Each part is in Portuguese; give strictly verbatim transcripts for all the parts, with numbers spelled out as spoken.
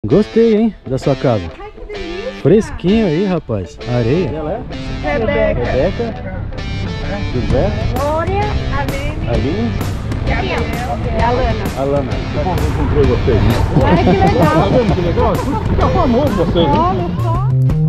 Gostei, hein, da sua casa. Ai, que delícia. Fresquinho aí, rapaz. Areia. Ela é? Rebeca. Rebeca. José. Glória. Aline. Aline. E a e a Lana. Alana. Que bom que eu encontrei vocês. Ai, que legal. Tá vendo que legal? Fica famoso vocês, hein? Olha só.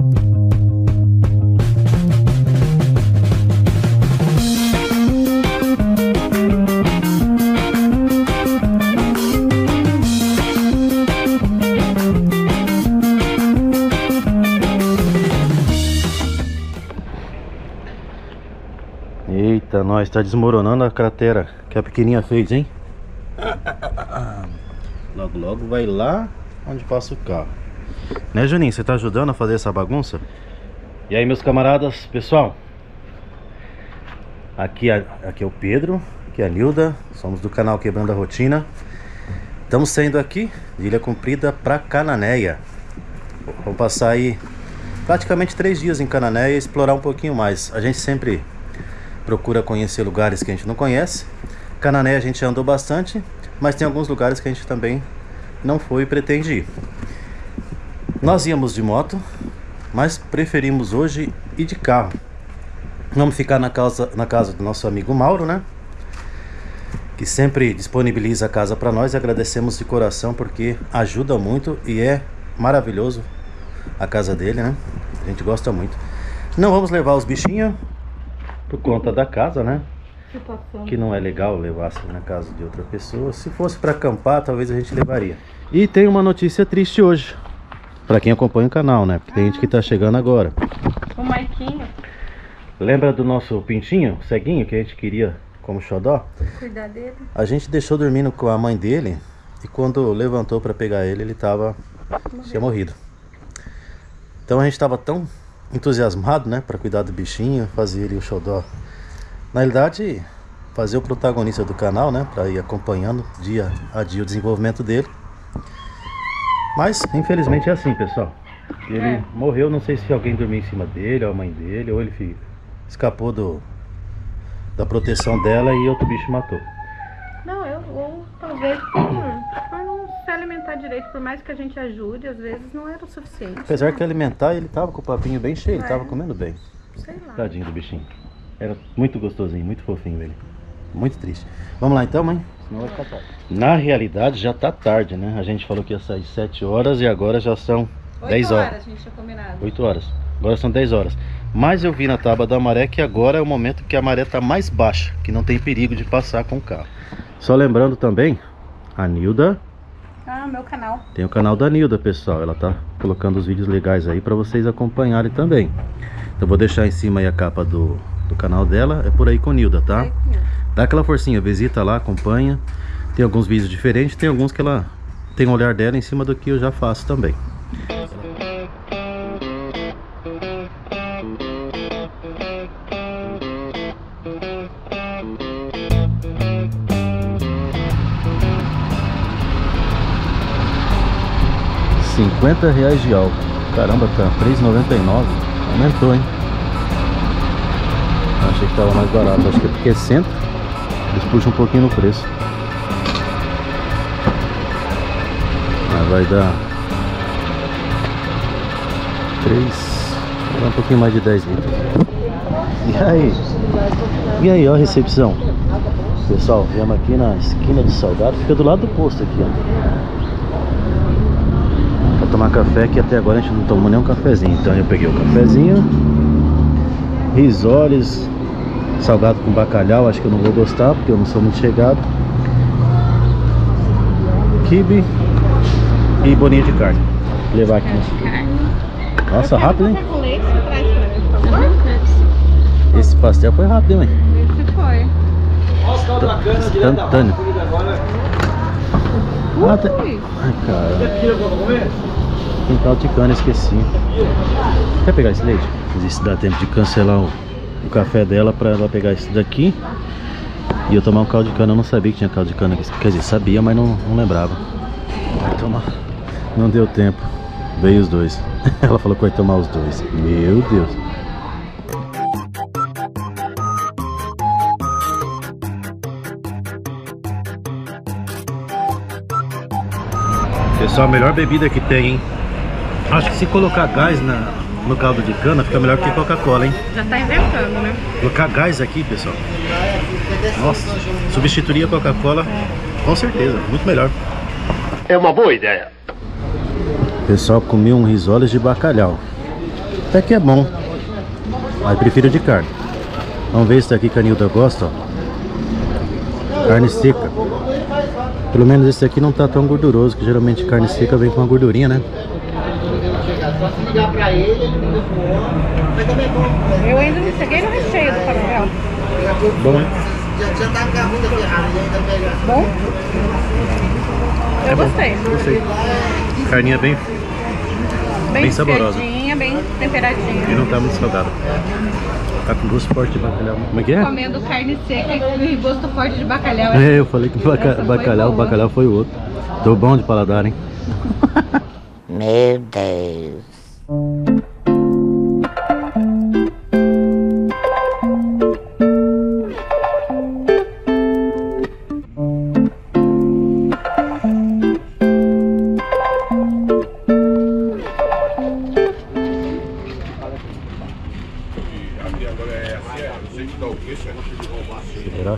Eita, nós tá desmoronando a cratera que a pequenininha fez, hein? Logo, logo vai lá onde passa o carro. Né, Juninho? Você tá ajudando a fazer essa bagunça? E aí, meus camaradas, pessoal? Aqui, é- aqui é o Pedro, aqui é a Nilda. Somos do canal Quebrando a Rotina. Estamos saindo aqui de Ilha Comprida pra Cananéia. Vamos passar aí praticamente três dias em Cananéia e explorar um pouquinho mais. A gente sempre procura conhecer lugares que a gente não conhece. Cananéia a gente já andou bastante, mas tem alguns lugares que a gente também não foi e pretende ir. Nós íamos de moto, mas preferimos hoje ir de carro. Vamos ficar na casa, na casa do nosso amigo Mauro, né? Que sempre disponibiliza a casa para nós, e agradecemos de coração porque ajuda muito e é maravilhoso a casa dele, né? A gente gosta muito. Não vamos levar os bichinhos por conta da casa, né? Situação. Que não é legal levar assim na casa de outra pessoa. Se fosse para acampar, talvez a gente levaria. E tem uma notícia triste hoje, para quem acompanha o canal, né? Porque tem gente que tá chegando agora. O Maiquinho. Lembra do nosso pintinho, ceguinho, que a gente queria como xodó? Cuidar dele. A gente deixou dormindo com a mãe dele, e quando levantou para pegar ele, ele tava tinha morrido. Então a gente tava tão entusiasmado, né, para cuidar do bichinho, fazer ele o xodó. Na realidade, fazer o protagonista do canal, né, para ir acompanhando dia a dia o desenvolvimento dele. Mas infelizmente é assim, pessoal. Ele É. morreu, não sei se alguém dormiu em cima dele, ou a mãe dele, ou ele fi- escapou do da proteção dela e outro bicho matou. Não, eu ou talvez por, por não se alimentar direito, por mais que a gente ajude, às vezes não era o suficiente. Apesar que alimentar, ele tava com o papinho bem cheio, ele É. tava comendo bem. Sei lá. Tadinho do bichinho. Era muito gostosinho, muito fofinho ele. Muito triste. Vamos lá então, mãe? Senão vai ficar tarde. Na realidade já tá tarde, né? A gente falou que ia sair sete horas e agora já são dez horas. a gente tinha combinado. oito horas. Agora são dez horas. Mas eu vi na tábua da maré que agora é o momento que a maré tá mais baixa, que não tem perigo de passar com o carro. Só lembrando também, a Nilda Ah, meu canal. tem o canal da Nilda, pessoal. Ela tá colocando os vídeos legais aí pra vocês acompanharem também. Então vou deixar em cima aí a capa do, do canal dela. É Por Aí com Nilda, tá? Dá aquela forcinha, visita lá, acompanha. Tem alguns vídeos diferentes, tem alguns que ela tem o olhar dela em cima do que eu já faço também. cinquenta reais de álcool. Caramba, tá três e noventa e nove. Aumentou, hein? Achei que tava mais barato. Acho que é porque é centro, eles puxam um pouquinho no preço. Mas vai dar três, vai dar um pouquinho mais de dez litros. E aí? E aí, ó a recepção. Pessoal, viemos aqui na esquina do Salgado. Fica do lado do posto aqui, ó. Pra tomar café, que até agora a gente não tomou nenhum cafezinho. Então eu peguei o cafezinho, risoles, salgado com bacalhau. Acho que eu não vou gostar, porque eu não sou muito chegado. Quibe e bolinha de carne. Vou levar aqui. Nossa, rápido, hein? Com leite, você traz pra mim, por favor? Esse pastel foi rápido, hein, mãe? Esse foi. Instantâneo. Ah, tem... Ui. Ai, cara. Tem caldo de cana, esqueci. Quer pegar esse leite? Ver se dá tempo de cancelar o, o café dela pra ela pegar esse daqui e eu tomar um caldo de cana. Eu não sabia que tinha caldo de cana aqui. Quer dizer, sabia, mas não, não lembrava. Vai tomar. Não deu tempo. Veio os dois. Ela falou que vai tomar os dois. Meu Deus. Pessoal, Pessoal, a melhor bebida que tem, hein? Acho que se colocar gás na, no caldo de cana fica melhor que Coca-Cola, hein? Já tá inventando, né? Colocar gás aqui, pessoal. Nossa, substituiria a Coca-Cola com certeza, muito melhor. É uma boa ideia. Pessoal, comi um risoles de bacalhau. Até que é bom. Mas prefiro de carne. Vamos ver esse daqui que a Nilda gosta, ó. Carne seca. Pelo menos esse aqui não tá tão gorduroso, que geralmente carne seca vem com uma gordurinha, né? Eu ainda não cheguei no recheio do pastel. Bom, hein? Bom? Eu É bom. gostei. Gostei. Carninha bem, Bem, bem saborosa. desfiadinha, bem temperadinha. E não tá muito salgada. Tá com gosto forte de bacalhau. Como é que é? Comendo carne seca e gosto forte de bacalhau. É, eu falei que baca Essa foi bacalhau, o boa. bacalhau foi o outro. Tô bom de paladar, hein? Meu Deus. Será?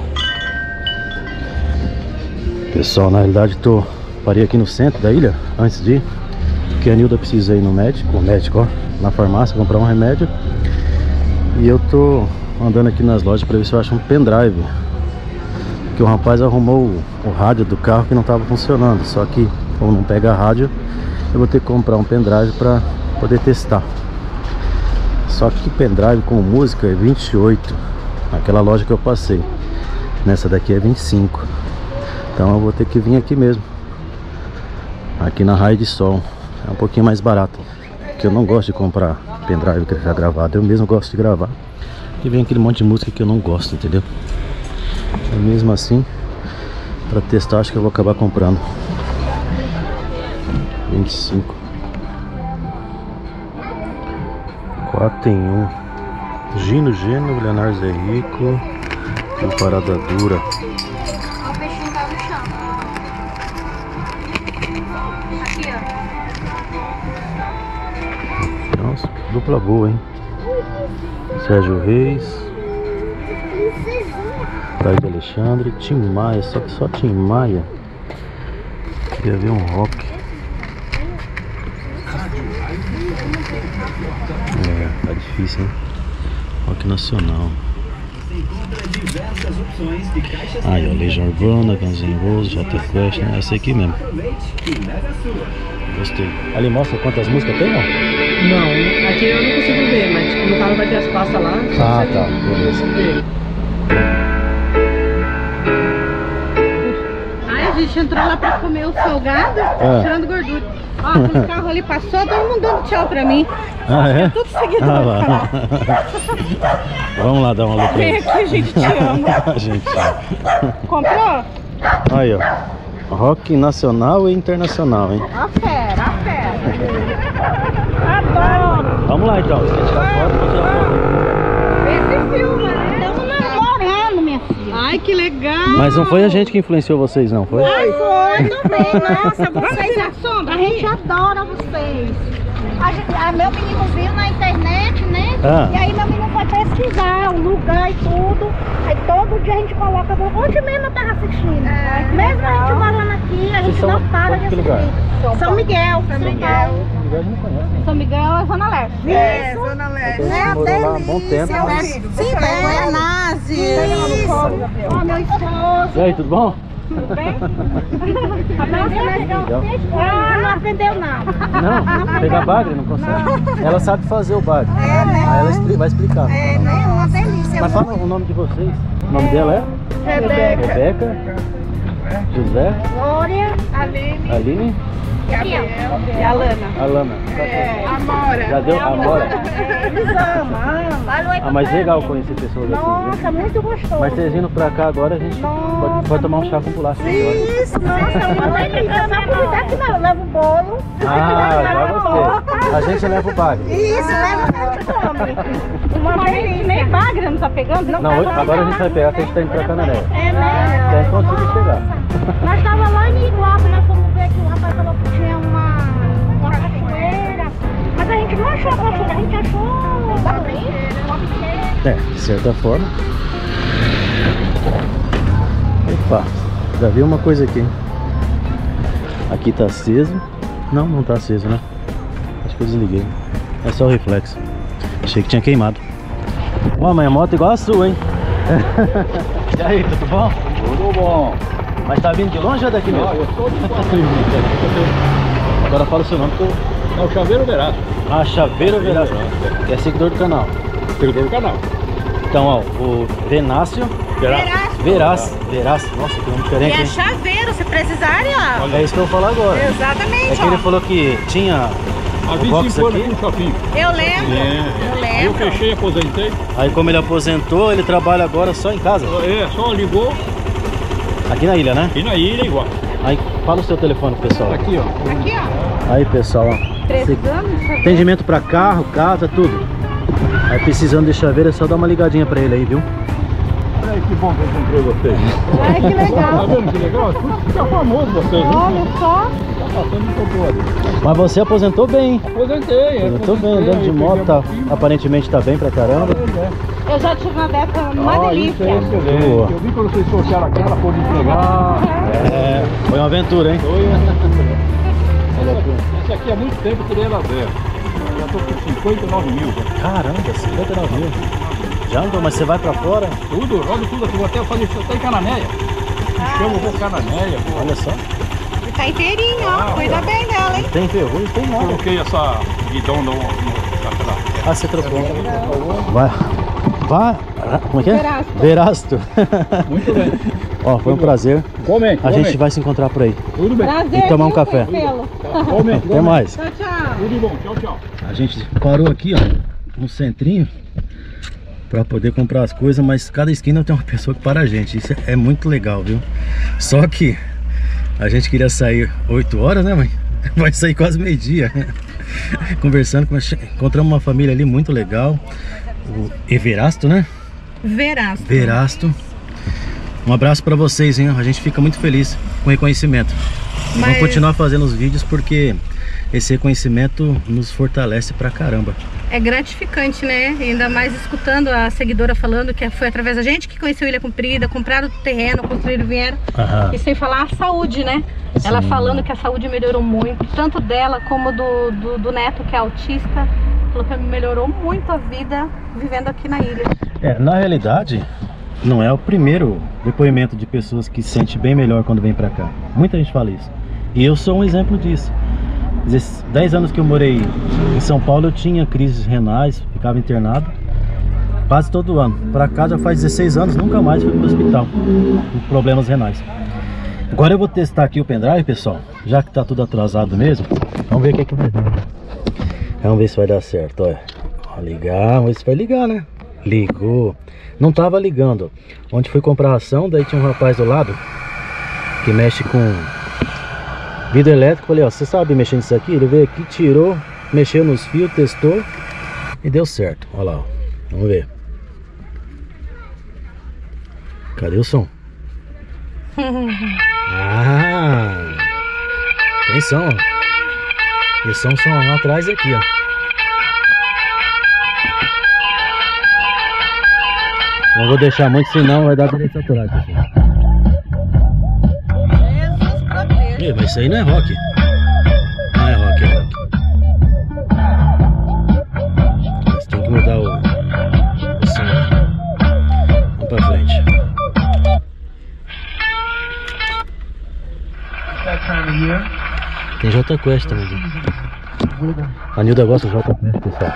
Pessoal, na realidade tô parei aqui no centro da ilha antes de ir, porque a Nilda precisa ir no médico, o médico, ó, na farmácia comprar um remédio. E eu tô andando aqui nas lojas para ver se eu acho um pendrive, porque o rapaz arrumou o, o rádio do carro que não estava funcionando. Só que como não pega rádio, eu vou ter que comprar um pendrive para poder testar. Só que pendrive com música é vinte e oito, naquela loja que eu passei. Nessa daqui é vinte e cinco. Então eu vou ter que vir aqui mesmo, aqui na Raio de Sol. É um pouquinho mais barato, porque eu não gosto de comprar pendrive que já gravado. Eu mesmo gosto de gravar. E vem aquele monte de música que eu não gosto, entendeu? E mesmo assim, para testar, acho que eu vou acabar comprando. vinte e cinco. quatro em um. Gino Geno, Leonardo Zé Rico. E Parada Dura. O peixinho tá no chão. Aqui, ó. Nossa, dupla boa, hein? Sérgio Reis. Praia de Alexandre. Tim Maia, só que só Tim Maia. Queria ver um rock. É, tá difícil, hein? Rock nacional. Aí, ó, Legião Urbana, Guns N' Roses, J Quest, né? Essa aqui mesmo. Gostei. Ali mostra quantas músicas tem, ó? Não, aqui eu não consigo ver, mas tipo, no caso vai ter as pastas lá. Ah, tá, beleza. Ver. Ai, a gente entrou lá pra comer o salgado, Ah. tirando gordura. Ó, quando o carro ali passou, todo mundo dando tchau pra mim. Ah, é? Tudo seguido Ah, no lá. canal. Vamos lá dar uma luta. Vem aqui, a gente te ama. Gente, Comprou? aí, ó. Rock nacional e internacional, hein? A fera, a fera. Adoro. Vamos lá então. Se tirar foto, vou tirar foto. Esse filme, né? Estamos namorando, minha filha. Ai, que legal. Mas não foi a gente que influenciou vocês, não, foi? Ai, foi também. Nossa, vocês a sombra. A gente adora vocês. A gente, a meu menino viu na internet, né? Ah. E aí meu menino foi pesquisar o lugar e tudo. Aí todo dia a gente coloca. Hoje mesmo eu tava assistindo. É, mesmo a gente morando aqui, a gente são- não para de são de que assistir. lugar? São Miguel, São Miguel. Eu não conheço. São Miguel é Zona Leste. É, Zona Leste. É, Morou lá há um bom tempo. delícia, né? né? Sim, é Nazi. Isso. Ó, meu esposo. E aí, tudo bom? Tudo bem? Ah, não aprendeu não. Não, pegar bagre não consegue. Ela sabe fazer o bagre. É, né? Aí ela expli- vai explicar. É, né? Uma delícia. Mas fala o nome de vocês. O nome dela é? Rebeca. Rebeca. José. Glória. Aline. Aline. Gabriel. E a Lana. Alana. Amora. Já deu Amora. Eles amam, amam. Ah, mas legal conhecer pessoas assim. viu? Nossa, muito gostoso. Mas vocês vindo pra cá agora, a gente pode, pode tomar um chá com bolacha. Isso, nossa, uma delícia. Só convidar que não, leva o bolo. Ah, já gostei. A gente leva o bagre. Isso, leva o homem. Uma vez nem bagre não tá pegando? Não, hoje, agora a gente vai pegar, que a gente tá indo pra Cananéia. É mesmo? Até conseguir chegar. Nós tava lá em Iguapa, nós fomos ver que o rapaz falou que tinha uma, uma cachoeira. Mas a gente não achou a cachoeira, a gente achou uma bicheira. É, de certa forma. Opa, já vi uma coisa aqui. Aqui tá aceso. Não, não tá aceso, né? Acho que eu desliguei. É só o reflexo. Achei que tinha queimado. Ó, mas a moto é igual a sua, hein? E aí, tudo bom? Tudo bom. Mas tá vindo de longe ou daqui mesmo? Não, eu sou de Agora fala o seu nome que eu... É o Chaveiro Verácio. Ah, Chaveiro Verácio. Que é seguidor do canal. Seguidor do canal. Então, ó, o Venácio Verácio. Verácio. Verácio. Nossa, que nome diferente, E é hein? chaveiro, se precisarem, ó. É isso que eu vou falar agora. Exatamente, É que ele ó. falou que tinha Há o vinte e box cinco anos aqui. aqui no shopping. Eu lembro, É. eu Eu lembro. fechei, aposentei. Aí como ele aposentou, ele trabalha agora só em casa. É, só ligou Aqui na ilha, né? e na ilha igual. Aí fala o seu telefone, pessoal. Aqui, ó. Aqui, ó. Aí, pessoal, ó. Precisando de chaveiro. Atendimento pra carro, casa, tudo. Aí precisando de chaveiro é só dar uma ligadinha pra ele aí, viu? Olha aí que bom que eu encontrei vocês. Ai, que Tá legal. vendo que legal? Tudo fica famoso vocês, né? Olha só. Tá passando um pouco ali. Mas você aposentou bem, hein? Aposentei, é. Aposentou bem, andando de moto, tá, aparentemente tá bem pra caramba. Eu já tive uma dessa, uma Ah, delícia. isso é excelente. Boa. Eu vi quando vocês sortearam aquela, foram entregar. É, foi uma aventura, hein? Foi. Olha aqui. Esse aqui há muito tempo eu tirei ela zero. Eu já tô com cinquenta e nove mil. Já. Caramba, cinquenta e nove mil. Já andou, mas você vai pra fora? Tudo, olha tudo aqui. Vou até fazer isso até em Cananéia. Chama, eu vou Cananéia. Vou... Olha só. E tá inteirinho, ó. Cuida bem dela, hein? Tem ferrugem, tem nada. Coloquei essa guidão no, no, naquela... Ah, você trocou. Vai. Vai. Como é que é? Verasto. Verasto. Muito bem. Ó, foi um prazer. Comente, A gente vai se encontrar por aí. Tudo bem. Prazer E tomar um viu, café. conhecê-lo. Comente, Até mais. Tchau, tchau. Tudo de bom. Tchau, tchau. A gente parou aqui, ó, no centrinho pra poder comprar as coisas, mas cada esquina tem uma pessoa que para a gente. Isso é muito legal, viu? Só que a gente queria sair oito horas, né, mãe? Vai sair quase meio-dia. Conversando, com encontramos uma família ali muito legal. O Everasto, né? Verasto. Verasto. Um abraço pra vocês, hein? A gente fica muito feliz com o reconhecimento. E Mas- vamos continuar fazendo os vídeos porque esse reconhecimento nos fortalece pra caramba. É gratificante, né? Ainda mais escutando a seguidora falando que foi através da gente que conheceu Ilha Comprida, compraram o terreno, construíram, vieram. Aham. E sem falar a saúde, né? Sim. Ela falando que a saúde melhorou muito, tanto dela como do, do, do neto, que é autista. Falou que melhorou muito a vida vivendo aqui na ilha. É, na realidade, não é o primeiro depoimento de pessoas que se sente bem melhor quando vem pra cá. Muita gente fala isso. E eu sou um exemplo disso. Dez anos que eu morei em São Paulo, eu tinha crises renais, ficava internado quase todo ano. Pra cá já faz dezesseis anos, nunca mais fui pro hospital com problemas renais. Agora eu vou testar aqui o pendrive, pessoal, já que tá tudo atrasado mesmo. Vamos ver o que é que vai dar. Vamos ver se vai dar certo, olha. Ó, ligar, vamos ver se vai ligar, né? Ligou. Não tava ligando. Onde fui comprar ração, daí tinha um rapaz do lado que mexe com vidro elétrico. Falei, ó, você sabe mexer nisso aqui? Ele veio aqui, tirou, mexeu nos fios, testou e deu certo. Olha lá, ó. Vamos ver. Cadê o som? Ah! Tem som, ó. Esse som, som lá atrás aqui, ó. Não vou deixar muito, senão vai dar direito autoral, pessoal. Jesus proteja. Ih, mas isso aí não é rock. Não é rock, é rock. Mas tem que mudar o, o som. Vamos pra frente. Tem J Quest também. A Nilda gosta de J Quest, pessoal.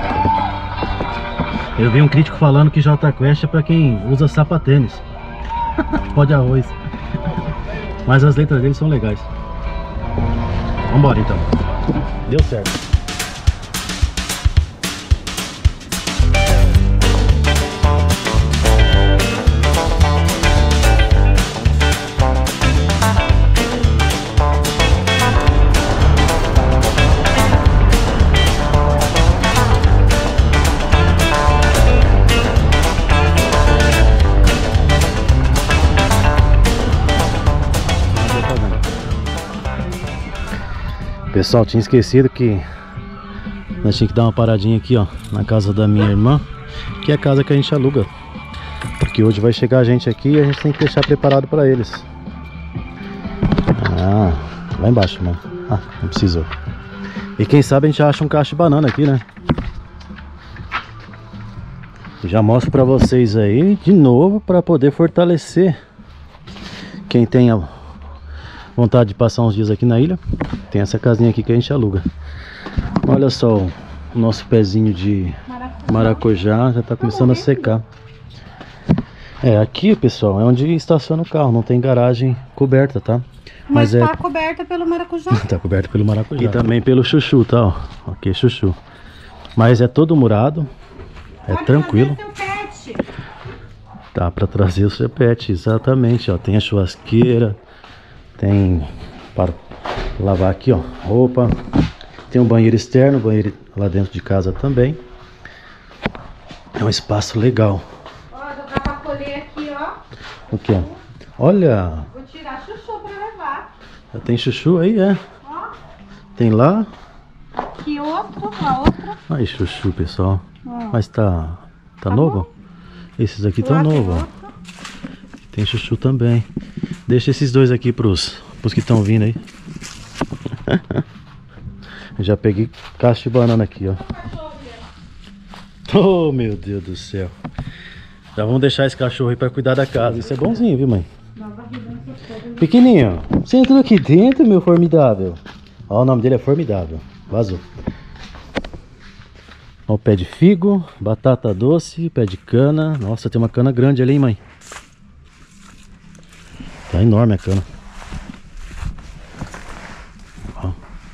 Eu vi um crítico falando que J Quest é pra quem usa sapatênis. Pó de arroz. Mas as letras dele são legais. Vambora então. Deu certo. Pessoal, tinha esquecido que nós tínhamos que dar uma paradinha aqui, ó, na casa da minha irmã, que é a casa que a gente aluga. Porque hoje vai chegar gente aqui e a gente tem que deixar preparado para eles. Ah, lá embaixo, mano. Ah, não precisou. E quem sabe a gente acha um cacho de banana aqui, né? Já mostro pra vocês aí de novo, para poder fortalecer quem tenha vontade de passar uns dias aqui na ilha. Tem essa casinha aqui que a gente aluga. Olha só o nosso pezinho de maracujá, já tá começando a secar. É, aqui, pessoal, é onde estaciona o carro, não tem garagem coberta, tá? Mas, Mas tá é... coberta pelo maracujá. Tá coberto pelo maracujá. E também pelo chuchu, tá? Ó. Ok, chuchu. Mas é todo murado. É Pode tranquilo. trazer seu pet. Tá pra trazer o seu pet, exatamente, ó. Tem a churrasqueira. Tem para lavar aqui, ó, roupa. Tem um banheiro externo, banheiro lá dentro de casa também. É um espaço legal. Ó, já dá pra colher aqui, ó. O que? Olha, Vou tirar chuchu pra levar. já tem chuchu aí, é? Ó, Tem lá. aqui outro, a outra. Aí, chuchu, pessoal. Ó. Mas tá, tá, Tá novo? Esses aqui Lá estão tem novos, ó. outro. Tem chuchu também. Deixa esses dois aqui pros, pros que estão vindo aí. Já peguei caixa de banana aqui, ó. Oh, meu Deus do céu. Já vamos deixar esse cachorro aí pra cuidar da casa. Isso é bonzinho, viu, mãe? Pequenininho, você entrou aqui dentro, meu formidável. Ó, o nome dele é Formidável. Vazou. Ó, o pé de figo, batata doce, pé de cana. Nossa, tem uma cana grande ali, hein, mãe? Tá enorme a cana. Ó.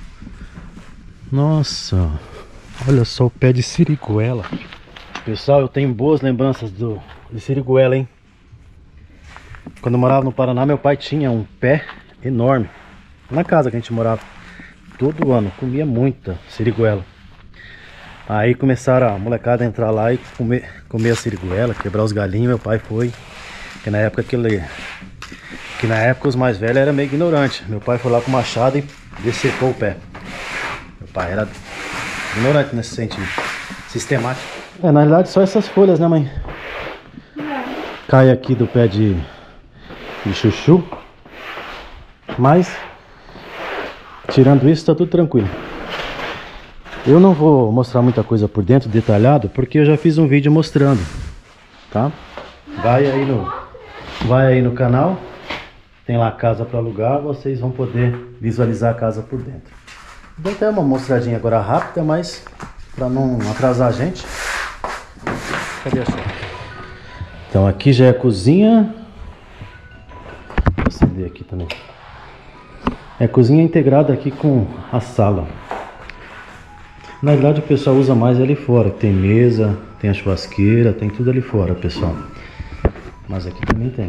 Nossa, olha só o pé de siriguela. Pessoal, eu tenho boas lembranças do, de siriguela, hein? Quando eu morava no Paraná, meu pai tinha um pé enorme. Na casa que a gente morava. Todo ano, comia muita siriguela. Aí começaram a molecada a entrar lá e comer, comer a siriguela, quebrar os galinhos. Meu pai foi. Que na época que ele... Que na época os mais velhos eram meio ignorantes. Meu pai foi lá com o machado e decepou o pé. Meu pai era ignorante nesse sentido. Sistemático. É, na realidade só essas folhas, né, mãe? Cai aqui do pé de, de chuchu. Mas, tirando isso, tá tudo tranquilo. Eu não vou mostrar muita coisa por dentro, detalhado, porque eu já fiz um vídeo mostrando, tá? Vai aí no, vai aí no canal. Tem lá a casa para alugar, vocês vão poder visualizar a casa por dentro. Vou até uma mostradinha agora rápida, mas para não atrasar a gente. Cadê a chave? Então aqui já é a cozinha. Vou acender aqui também. É a cozinha integrada aqui com a sala. Na verdade o pessoal usa mais ali fora. Tem mesa, tem a churrasqueira, tem tudo ali fora, pessoal. Mas aqui também tem.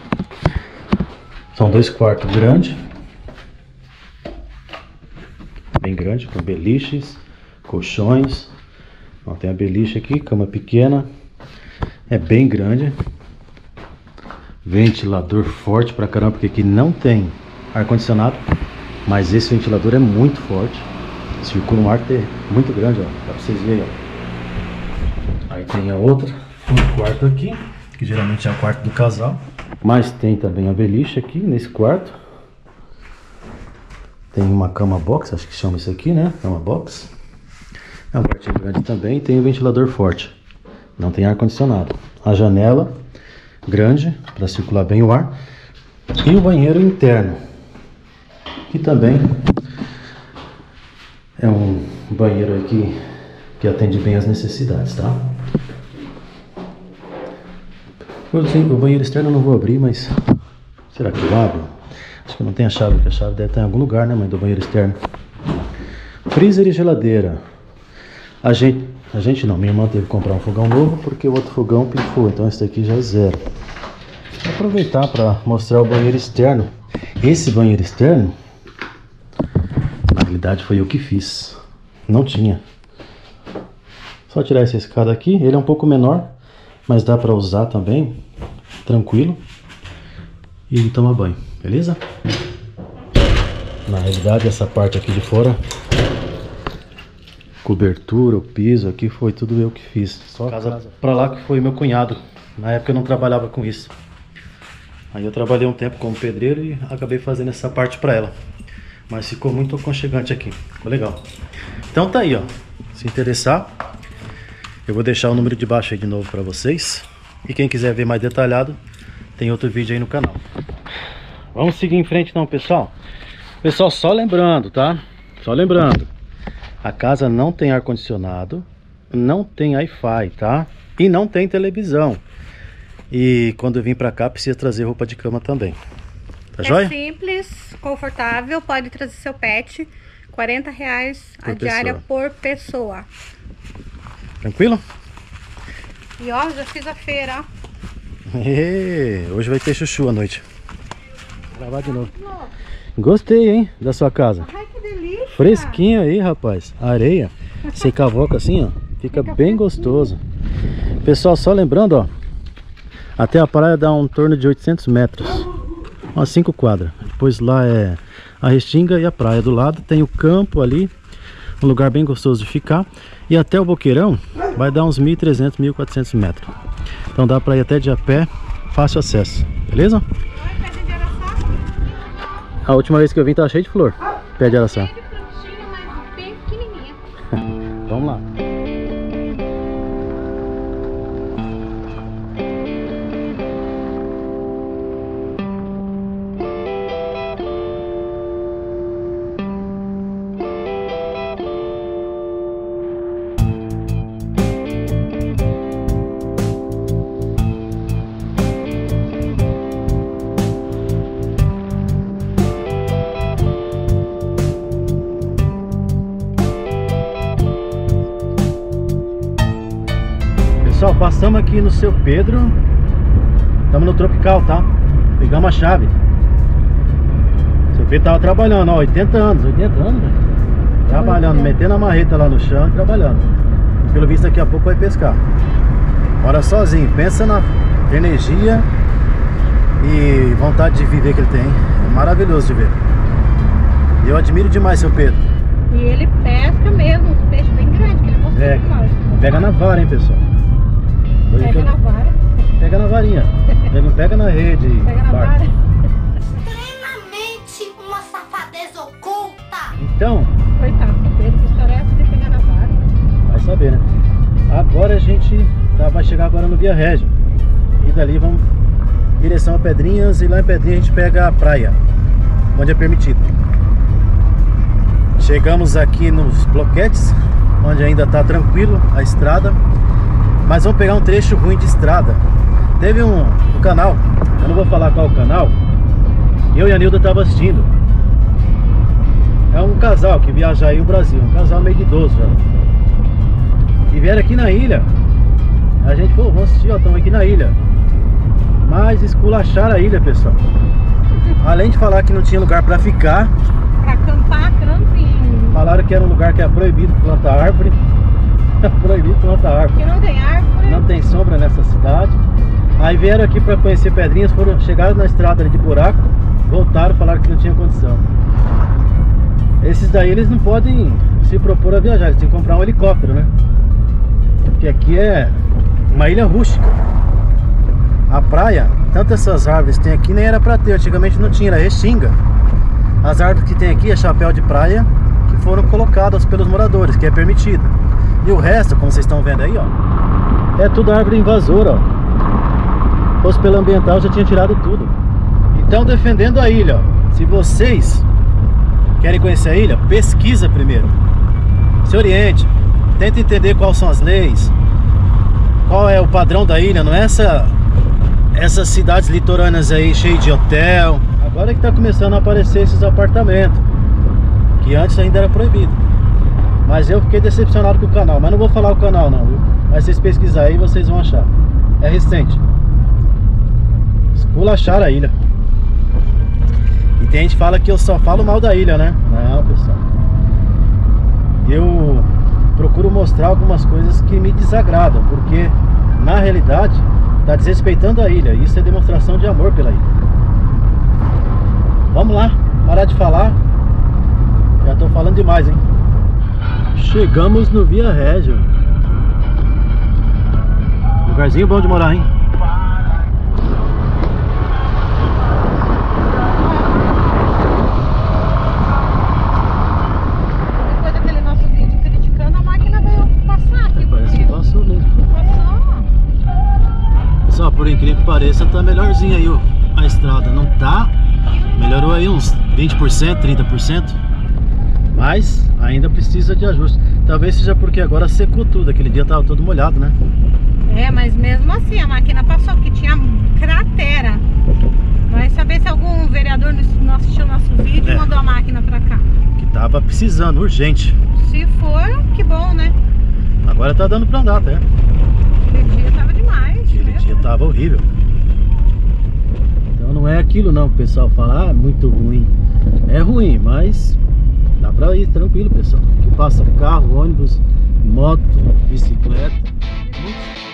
São dois quartos grandes, bem grande, com beliches, colchões. Ó, tem a beliche aqui, cama pequena, é bem grande. Ventilador forte pra caramba, porque aqui não tem ar-condicionado, mas esse ventilador é muito forte. Circula um ar muito grande, ó, dá pra vocês verem. Ó. Aí tem a outra, um quarto aqui, que geralmente é o quarto do casal. Mas tem também a beliche aqui nesse quarto. Tem uma cama box, acho que chama isso aqui, né? Cama box. É um quartinho grande também. Tem um ventilador forte. Não tem ar condicionado. A janela grande para circular bem o ar. E o banheiro interno, que também é um banheiro aqui que atende bem as necessidades, tá? O banheiro externo eu não vou abrir, mas será que eu abro? Acho que não tem a chave, porque a chave deve estar em algum lugar, né, mãe, do banheiro externo. Freezer e geladeira. A gente, a gente não, minha irmã teve que comprar um fogão novo porque o outro fogão pifou, então esse daqui já é zero. Vou aproveitar para mostrar o banheiro externo. Esse banheiro externo, na realidade foi eu que fiz. Não tinha. Só tirar essa escada aqui, ele é um pouco menor, mas dá para usar também, tranquilo, e tomar banho, beleza? Na realidade, essa parte aqui de fora, cobertura, o piso aqui, foi tudo eu que fiz. Só a casa, casa pra lá que foi meu cunhado. Na época eu não trabalhava com isso. Aí eu trabalhei um tempo como pedreiro e acabei fazendo essa parte pra ela. Mas ficou muito aconchegante aqui, ficou legal. Então tá aí, ó. Se interessar, eu vou deixar o número de baixo aí de novo pra vocês. E quem quiser ver mais detalhado, tem outro vídeo aí no canal. Vamos seguir em frente então, pessoal. Pessoal, só lembrando, tá? Só lembrando, a casa não tem ar-condicionado, não tem Wi-Fi, tá? E não tem televisão. E quando eu vim pra cá, precisa trazer roupa de cama também. Tá joia? É simples, confortável, pode trazer seu pet. quarenta reais a diária por pessoa. Tranquilo? E ó, já fiz a feira, ó. E, hoje vai ter chuchu à noite. Vou gravar de novo. Gostei, hein, da sua casa. Ai, que delícia. Fresquinho aí, rapaz. Areia. Você cavoca assim, ó. Fica, Fica bem gostoso. Pessoal, só lembrando, ó. Até a praia dá um torno de oitocentos metros. Umas cinco quadras. Depois lá é a Restinga e a praia do lado. Tem o campo ali. Um lugar bem gostoso de ficar. E até o Boqueirão vai dar uns mil e trezentos, mil e quatrocentos metros. Então dá pra ir até de a pé. Fácil acesso. Beleza? A última vez que eu vim tava cheio de flor. Pé de araçá. Cheio de frutinha, mas bem pequenininha. Vamos lá. Pessoal, passamos aqui no Seu Pedro. Estamos no Tropical, tá? Pegamos a chave. O Seu Pedro tava trabalhando, ó, oitenta anos, oitenta anos, velho. Trabalhando, metendo a marreta lá no chão e trabalhando. E pelo visto daqui a pouco vai pescar. Mora sozinho, pensa na energia e vontade de viver que ele tem. É maravilhoso de ver. Eu admiro demais Seu Pedro. E ele pesca mesmo, uns peixes bem grandes, que ele mostrou É, pra nós. pega na vara, hein, pessoal. Pega na vara. Pega na varinha. Ele não pega na rede. Pega na barco. vara. Extremamente uma safadeza oculta. Então, Coitado, Seu Pedro, que história é essa de pegar na vara? vai saber, né? Agora a gente tá, vai chegar agora no Via Régio. E dali vamos em direção a Pedrinhas. E lá em Pedrinhas a gente pega a praia, onde é permitido. Chegamos aqui nos bloquetes, onde ainda tá tranquilo a estrada. Mas vamos pegar um trecho ruim de estrada. Teve um, um canal, eu não vou falar qual o canal, eu e a Nilda tava assistindo. É um casal que viaja aí o Brasil, um casal meio de idoso já. E vieram aqui na ilha. A gente falou, vamos assistir, ó, estamos aqui na ilha. Mas esculacharam a ilha, pessoal. Além de falar que não tinha lugar pra ficar, Pra acampar, camping. falaram que era um lugar que é proibido plantar árvore. Proibido plantar árvore. Que não tem árvore. Não tem sombra nessa cidade. Aí vieram aqui para conhecer Pedrinhas, foram chegaram na estrada ali de buraco, voltaram, falaram que não tinha condição. Esses daí eles não podem se propor a viajar, eles têm que comprar um helicóptero, né? Porque aqui é uma ilha rústica. A praia, tanto essas árvores que tem aqui nem era para ter, antigamente não tinha, era restinga. As árvores que tem aqui é chapéu de praia que foram colocadas pelos moradores, que é permitido. E o resto, como vocês estão vendo aí, ó, é tudo árvore invasora, ó. Se fosse pela ambiental, já tinha tirado tudo. Então, defendendo a ilha, ó. Se vocês querem conhecer a ilha, pesquisa primeiro. Se oriente. Tenta entender quais são as leis. Qual é o padrão da ilha. Não é essa, essas cidades litorâneas aí, cheias de hotel. Agora que tá começando a aparecer esses apartamentos, que antes ainda era proibido. Mas eu fiquei decepcionado com o canal. Mas não vou falar o canal não, viu? Mas vocês pesquisarem aí, vocês vão achar. É recente. Esculacharam a ilha. E tem gente que fala que eu só falo mal da ilha, né? Não, pessoal. Eu procuro mostrar algumas coisas que me desagradam, porque na realidade tá desrespeitando a ilha. Isso é demonstração de amor pela ilha. Vamos lá, parar de falar Já tô falando demais, hein? Chegamos no Via Régio. Lugarzinho bom de morar, hein? Depois daquele nosso vídeo criticando, a máquina veio passar aqui. Parece que passou mesmo. Passou. Só por incrível que pareça, tá melhorzinho aí ó, a estrada. Não tá? Melhorou aí uns vinte por cento, trinta por cento. Mas ainda precisa de ajuste. Talvez seja porque agora secou tudo. Aquele dia tava todo molhado, né? É, mas mesmo assim a máquina passou, porque tinha cratera. Vai saber se algum vereador não assistiu nosso vídeo É. e mandou a máquina pra cá. Que tava precisando, urgente. Se for, que bom, né? Agora tá dando pra andar até. Aquele dia tava demais. Aquele né? dia tava horrível. Então não é aquilo não, o pessoal fala, ah, muito ruim. É ruim, mas dá pra ir tranquilo, pessoal. Que passa carro, ônibus, moto, bicicleta. Muito...